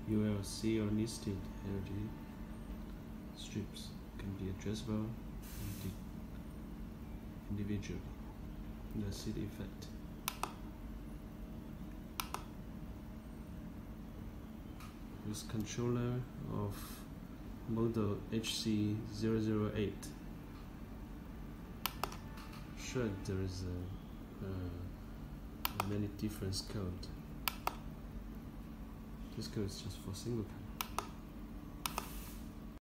ULC or listed energy strips can be addressable individually. The seed effect. With controller of model HC008. Sure, there is many different code. This code is just for single packet.